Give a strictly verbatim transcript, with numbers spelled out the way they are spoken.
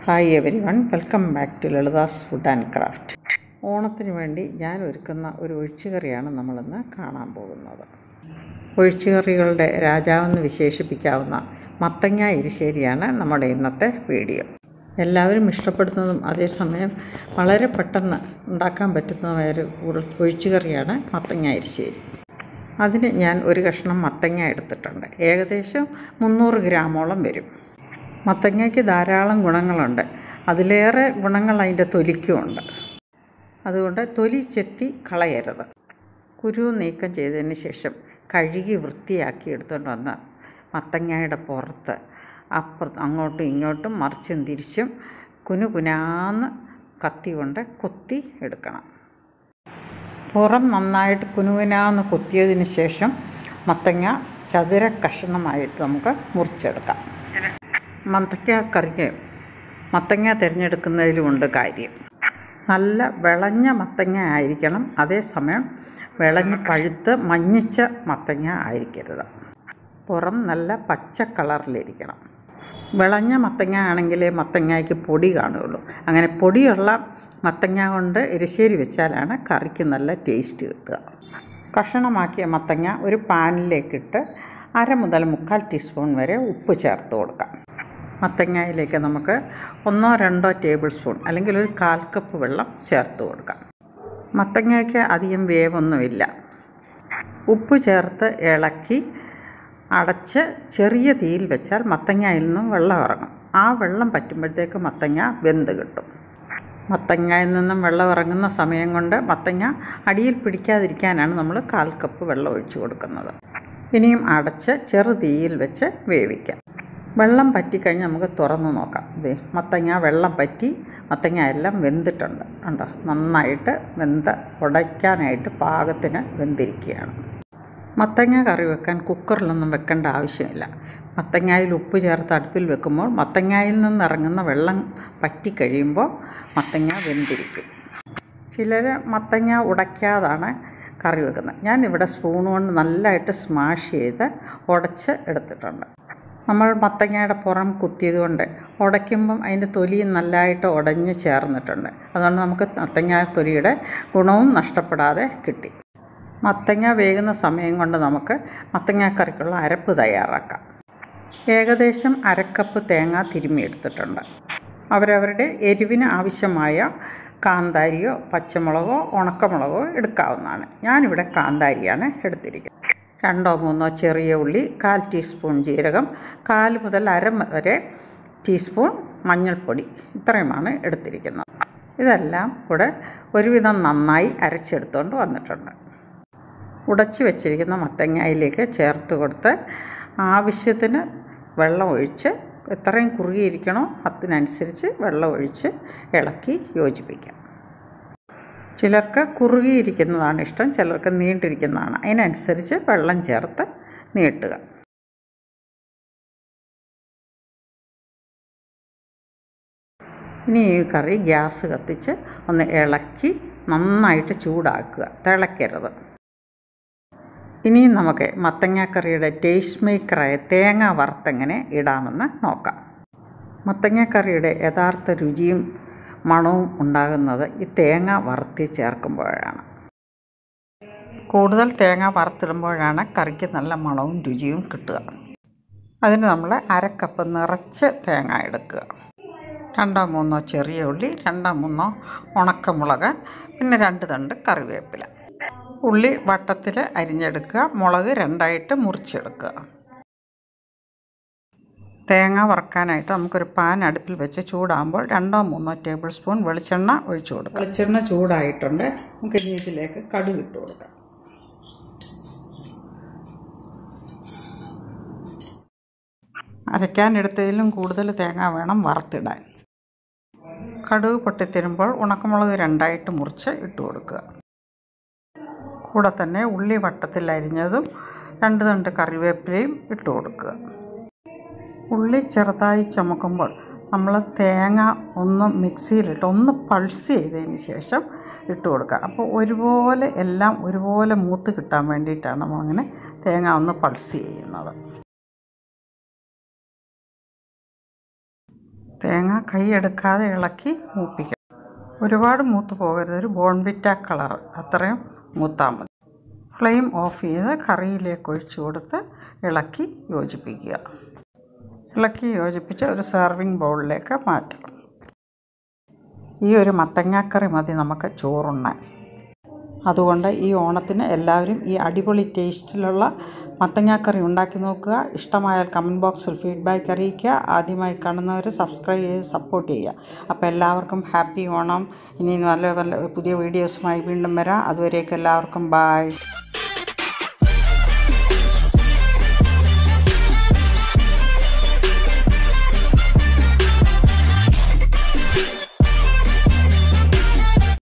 Hi everyone, welcome back to Lalitha's food and craft. ഓണത്തിന് വേണ്ടി ഞാൻ ഒരുക്കുന്ന ഒരു ഒഴിച്ചുകറിയാണ് നമ്മളിന്ന് കാണാൻ പോകുന്നത്. ഒഴിച്ചുകറികളുടെ രാജാവെന്ന് വിശേഷിപ്പിക്കാവുന്ന മത്തങ്ങ എരിശ്ശേരിയാണ് നമ്മുടെ ഇന്നത്തെ വീഡിയോ. എല്ലാവരും ഇഷ്ടപ്പെടുന്നതും അതേസമയം വളരെ പെട്ടെന്ന് ഉണ്ടാക്കാൻ പറ്റുന്നതുമായൊരു ഒഴിച്ചുകറിയാണ് മത്തങ്ങ എരിശ്ശേരി. അതിന് ഞാൻ ഒരു കഷ്ണം മത്തങ്ങ എടുത്തിട്ടുണ്ട്. ഏകദേശം മുന്നൂറ് ഗ്രാമോളം വരും. മത്തങ്ങയ്ക്ക് ധാരാളം ഗുണങ്ങളുണ്ട്. അതിലേറെ ഗുണങ്ങൾ അതിൻ്റെ തൊലിക്കുമുണ്ട്. അതുകൊണ്ട് തൊലി ചെത്തി കളയരുത്. കുരു നീക്കം ചെയ്തതിന് ശേഷം കഴുകി വൃത്തിയാക്കി എടുത്തുകൊണ്ട് വന്ന് മത്തങ്ങയുടെ പുറത്ത് അപ്പുറത്ത് അങ്ങോട്ടും ഇങ്ങോട്ടും മറിച്ചും തിരിച്ചും കുനു കുനാന്ന് കത്തി കൊണ്ട് കൊത്തി എടുക്കണം. പുറം നന്നായിട്ട് കുനുകുനാന്ന് കൊത്തിയതിന് ശേഷം മത്തങ്ങ ചതുര കഷ്ണമായിട്ട് നമുക്ക് മുറിച്ചെടുക്കാം. മത്തങ്ങ കറിക്ക് മത്തങ്ങ തിരഞ്ഞെടുക്കുന്നതിലുമുണ്ട് കാര്യം. നല്ല വിളഞ്ഞ മത്തങ്ങ ആയിരിക്കണം. അതേസമയം വിളഞ്ഞ് പഴുത്ത് മഞ്ഞിച്ച മത്തങ്ങ ആയിരിക്കരുത്. പുറം നല്ല പച്ച കളറിലിരിക്കണം. വിളഞ്ഞ മത്തങ്ങ ആണെങ്കിൽ മത്തങ്ങയ്ക്ക് പൊടി കാണുകയുള്ളൂ. അങ്ങനെ പൊടിയുള്ള മത്തങ്ങ കൊണ്ട് എരിശ്ശേരി വെച്ചാലാണ് കറിക്ക് നല്ല ടേസ്റ്റ് കിട്ടുക. കഷണമാക്കിയ മത്തങ്ങ ഒരു പാനിലേക്കിട്ട് അര മുതൽ മുക്കാൽ ടീസ്പൂൺ വരെ ഉപ്പ് ചേർത്ത് കൊടുക്കാം. മത്തങ്ങയിലേക്ക് നമുക്ക് ഒന്നോ രണ്ടോ ടേബിൾ സ്പൂൺ അല്ലെങ്കിൽ ഒരു കാൽ കപ്പ് വെള്ളം ചേർത്ത് കൊടുക്കാം. മത്തങ്ങയ്ക്ക് അധികം വേവൊന്നുമില്ല. ഉപ്പ് ചേർത്ത് ഇളക്കി അടച്ച് ചെറിയ തീയിൽ വെച്ചാൽ മത്തങ്ങയിൽ നിന്നും വെള്ളം ഇറങ്ങും. ആ വെള്ളം പറ്റുമ്പോഴത്തേക്ക് മത്തങ്ങ വെന്ത് കിട്ടും. മത്തങ്ങയിൽ നിന്നും വെള്ളം ഇറങ്ങുന്ന സമയം കൊണ്ട് മത്തങ്ങ അടിയിൽ പിടിക്കാതിരിക്കാനാണ് നമ്മൾ കാൽ കപ്പ് വെള്ളം ഒഴിച്ചു കൊടുക്കുന്നത്. ഇനിയും അടച്ച് ചെറു തീയിൽ വെച്ച് വേവിക്കാം. വെള്ളം പറ്റിക്കഴിഞ്ഞ് നമുക്ക് തുറന്ന് നോക്കാം. ഇതേ മത്തങ്ങ വെള്ളം പറ്റി മത്തങ്ങ എല്ലാം വെന്തിട്ടുണ്ട്. ഉണ്ടോ, നന്നായിട്ട് വെന്ത് ഉടയ്ക്കാനായിട്ട് പാകത്തിന് വെന്തിരിക്കുകയാണ്. മത്തങ്ങ കറി വെക്കാൻ കുക്കറിലൊന്നും വെക്കേണ്ട ആവശ്യമില്ല. മത്തങ്ങയിൽ ഉപ്പ് ചേർത്ത് അടുപ്പിൽ വെക്കുമ്പോൾ മത്തങ്ങയിൽ നിന്നിറങ്ങുന്ന വെള്ളം പറ്റിക്കഴിയുമ്പോൾ മത്തങ്ങ വെന്തിരിക്കും. ചിലർ മത്തങ്ങ ഉടയ്ക്കാതാണ് കറി വെക്കുന്നത്. ഞാനിവിടെ സ്പൂൺ കൊണ്ട് നല്ലതായിട്ട് സ്മാഷ് ചെയ്ത് ഉടച്ച് എടുത്തിട്ടുണ്ട്. നമ്മൾ മത്തങ്ങയുടെ പുറം കുത്തിയത് കൊണ്ട് ഉടയ്ക്കുമ്പം അതിൻ്റെ തൊലി നല്ലതായിട്ട് ഉടഞ്ഞ് ചേർന്നിട്ടുണ്ട്. അതുകൊണ്ട് നമുക്ക് മത്തങ്ങ തൊലിയുടെ ഗുണവും നഷ്ടപ്പെടാതെ കിട്ടി. മത്തങ്ങ വേകുന്ന സമയം കൊണ്ട് നമുക്ക് മത്തങ്ങാക്കറിക്കുള്ള അരപ്പ് തയ്യാറാക്കാം. ഏകദേശം അരക്കപ്പ് തേങ്ങ തിരുമ്മിയെടുത്തിട്ടുണ്ട്. അവരവരുടെ എരിവിന് ആവശ്യമായ കാന്താരിയോ പച്ചമുളകോ ഉണക്കമുളകോ എടുക്കാവുന്നതാണ്. ഞാനിവിടെ കാന്താരിയാണ് എടുത്തിരിക്കുന്നത്. രണ്ടോ മൂന്നോ ചെറിയ ഉള്ളി, കാൽ ടീസ്പൂൺ ജീരകം, കാൽ മുതൽ അര വരെ ടീസ്പൂൺ മഞ്ഞൾപ്പൊടി, ഇത്രയുമാണ് എടുത്തിരിക്കുന്നത്. ഇതെല്ലാം കൂടെ ഒരുവിധം നന്നായി അരച്ചെടുത്തുകൊണ്ട് വന്നിട്ടുണ്ട്. ഉടച്ചു വെച്ചിരിക്കുന്ന മത്തങ്ങയിലേക്ക് ചേർത്ത് കൊടുത്ത് ആവശ്യത്തിന് വെള്ളം ഒഴിച്ച്, എത്രയും കുറുകിയിരിക്കണോ അതിനനുസരിച്ച് വെള്ളം ഒഴിച്ച് ഇളക്കി യോജിപ്പിക്കാം. ചിലർക്ക് കുറുകിയിരിക്കുന്നതാണ് ഇഷ്ടം, ചിലർക്ക് നീണ്ടിരിക്കുന്നതാണ്. അതിനനുസരിച്ച് വെള്ളം ചേർത്ത് നീട്ടുക. ഇനി ഈ കറി ഗ്യാസ് കത്തിച്ച് ഒന്ന് ഇളക്കി നന്നായിട്ട് ചൂടാക്കുക, തിളയ്ക്കരുത്. ഇനിയും നമുക്ക് മത്തങ്ങാക്കറിയുടെ ടേസ്റ്റ് മേക്കറായ തേങ്ങ വറുത്തെങ്ങനെ ഇടാമെന്ന് നോക്കാം. മത്തങ്ങാക്കറിയുടെ യഥാർത്ഥ രുചിയും മണവും ഉണ്ടാകുന്നത് ഈ തേങ്ങ വറുത്തി ചേർക്കുമ്പോഴാണ്. കൂടുതൽ തേങ്ങ വറുത്തിടുമ്പോഴാണ് കറിക്ക് നല്ല മണവും രുചിയും കിട്ടുക. അതിന് നമ്മൾ അരക്കപ്പ് നിറച്ച് തേങ്ങ എടുക്കുക. രണ്ടോ മൂന്നോ ചെറിയ ഉള്ളി, രണ്ടോ മൂന്നോ ഉണക്കമുളക്, പിന്നെ രണ്ട് തണ്ട് കറിവേപ്പില. ഉള്ളി വട്ടത്തിൽ അരിഞ്ഞെടുക്കുക. മുളക് രണ്ടായിട്ട് മുറിച്ചെടുക്കുക. തേങ്ങ വറുക്കാനായിട്ട് നമുക്കൊരു പാൻ അടുപ്പിൽ വെച്ച് ചൂടാകുമ്പോൾ രണ്ടോ മൂന്നോ ടേബിൾ സ്പൂൺ വെളിച്ചെണ്ണ ഒഴിച്ചു കൊടുക്കുക. വെളിച്ചെണ്ണ ചൂടായിട്ടുണ്ട്. നമുക്ക് ഇനി ഇതിലേക്ക് കടുക് ഇട്ട് കൊടുക്കാം. അരയ്ക്കാനെടുത്തതിലും കൂടുതൽ തേങ്ങ വേണം വറുത്തിടാൻ. കടുക് പൊട്ടിത്തരുമ്പോൾ ഉണക്കമുളക് രണ്ടായിട്ട് മുറിച്ച് ഇട്ട് കൊടുക്കുക. കൂടെ തന്നെ ഉള്ളി വട്ടത്തിൽ അരിഞ്ഞതും രണ്ട് തണ്ട് കറിവേപ്പിലയും ഇട്ട് കൊടുക്കുക. ഉള്ളി ചെറുതായി ചുമക്കുമ്പോൾ നമ്മൾ തേങ്ങ ഒന്ന് മിക്സിയിലിട്ട് ഒന്ന് പൾസ് ചെയ്തതിന് ശേഷം ഇട്ട് കൊടുക്കുക. അപ്പോൾ ഒരുപോലെ എല്ലാം ഒരുപോലെ മൂത്ത് കിട്ടാൻ വേണ്ടിയിട്ടാണ് നമ്മളങ്ങനെ തേങ്ങ ഒന്ന് പൾസ് ചെയ്യുന്നത്. തേങ്ങ കൈയെടുക്കാതെ ഇളക്കി മൂപ്പിക്കണം. ഒരുപാട് മൂത്ത് പോകരുത്, ഒരു ബോൺവിറ്റ കളർ അത്രയും മൂത്താൽ മതി. ഫ്ലെയിം ഓഫ് ചെയ്ത് കറിയിലേക്ക് ഒഴിച്ചു കൊടുത്ത് ഇളക്കി യോജിപ്പിക്കുക. ഇളക്കി യോജിപ്പിച്ച് ഒരു സെർവിങ് ബൗളിലേക്ക് മാറ്റണം. ഈ ഒരു മത്തങ്ങാക്കറി മതി നമുക്ക് ചോറുണ്ണാൻ. അതുകൊണ്ട് ഈ ഓണത്തിന് എല്ലാവരും ഈ അടിപൊളി ടേസ്റ്റിലുള്ള മത്തങ്ങാക്കറി ഉണ്ടാക്കി നോക്കുക. ഇഷ്ടമായാൽ കമൻറ്റ് ബോക്സിൽ ഫീഡ്ബാക്ക് അറിയിക്കുക. ആദ്യമായി കാണുന്നവർ സബ്സ്ക്രൈബ് ചെയ്ത് സപ്പോർട്ട് ചെയ്യുക. അപ്പോൾ എല്ലാവർക്കും ഹാപ്പി ഓണം. ഇനി നല്ല നല്ല പുതിയ വീഡിയോസുമായി വീണ്ടും വരാം. അതുവരേക്കും എല്ലാവർക്കും ബായ്.